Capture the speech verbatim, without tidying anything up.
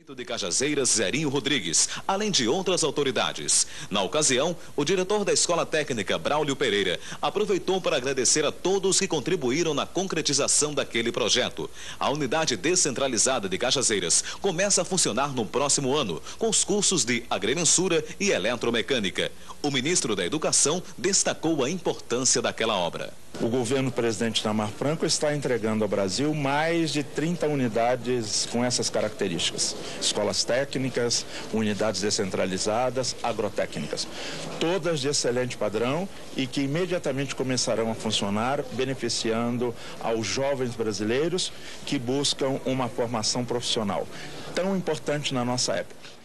De Cajazeiras, Zerinho Rodrigues, além de outras autoridades. Na ocasião, o diretor da Escola Técnica, Braulio Pereira, aproveitou para agradecer a todos que contribuíram na concretização daquele projeto. A unidade descentralizada de Cajazeiras começa a funcionar no próximo ano, com os cursos de agrimensura e eletromecânica. O ministro da Educação destacou a importância daquela obra. O governo presidente Itamar Franco está entregando ao Brasil mais de trinta unidades com essas características. Escolas técnicas, unidades descentralizadas, agrotécnicas. Todas de excelente padrão e que imediatamente começarão a funcionar, beneficiando aos jovens brasileiros que buscam uma formação profissional, tão importante na nossa época.